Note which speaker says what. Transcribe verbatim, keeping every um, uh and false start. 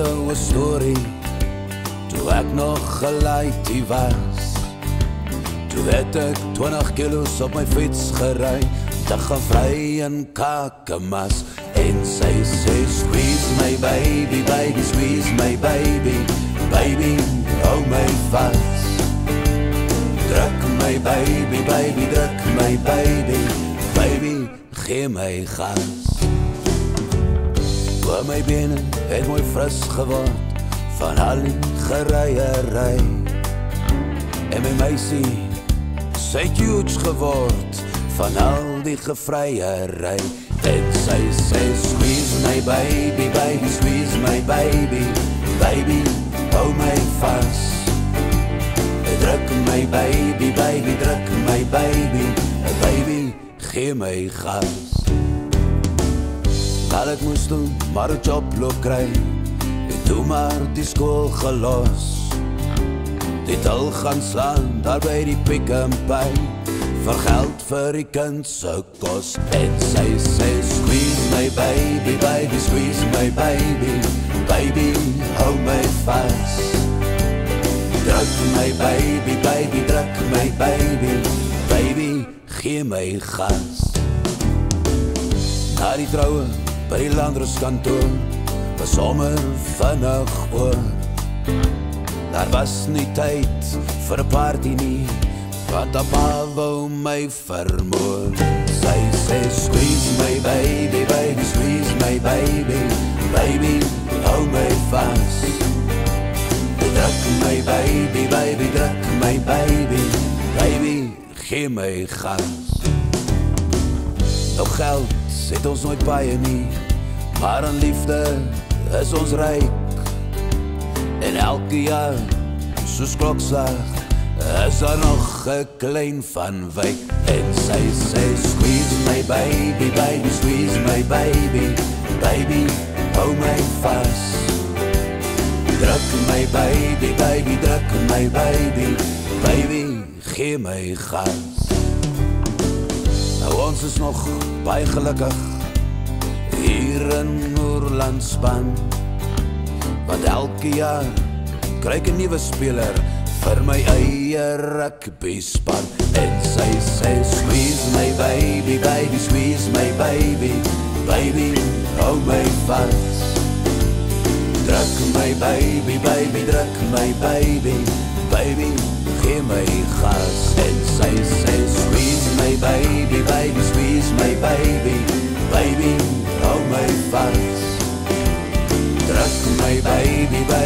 Speaker 1: jou 'n storie, toe ek nog gelaaidie was. Toe het ek twintig kilos op my fiets gery, te gaan vry in Kakamas. En sy sê, squeeze my baby, baby, squeeze my baby, baby, hou my vas. Druk my baby, baby, druk my baby, baby, gee my gas. Oor my bene het mooi fris geword, van al die gereiery. En my meisie, sy het huge geword, van al die gevryerij. En sy sê, squeeze my baby, baby, squeeze my baby, baby, hou my vas. Druk my baby, baby, druk my baby, baby, gee my gas. Al ek moes doen, maar 'n job loop kry, en toe maar die skool gelos. Die tel gaan slaan, daar by die Pick n Pay, vir geld vir die kind se kos. En sy sê, squeeze my baby, baby, squeeze my baby, baby, hou my vas. Druk my baby, baby, druk my baby, baby, gee my gas. Na die troue, by die landroskantoor, was sommer vinnig oor. Daar was nie tyd vir 'n party nie, want a pa wou my vermoor. Sy sê, squeeze my baby, baby, squeeze my baby, baby, hou my vas. Druk my baby, baby, druk my baby, baby, gee my gas. Nou geld het ons nooit baie nie, maar aan liefde is ons ryk. En elke jaar, soos klokslag, is daar nog 'n klein van wyk. En sy sê, squeeze my baby, baby, squeeze my baby, baby, hou my vas. Druk my baby, baby, druk my baby, baby, gee my gas. Nou ons is nog baie gelukkig, hier in Oorlandspan, want elke jaar kry ek 'n nuwe speler vir my eie rugby span. En sy sê, squeeze my baby, baby, squeeze my baby, baby, hou my vas. Druk my baby, baby, druk my baby, baby, gee my gas. En sy sê, squeeze my baby, baby, squeeze my baby, baby, hou my vas. Druk my baby, baby,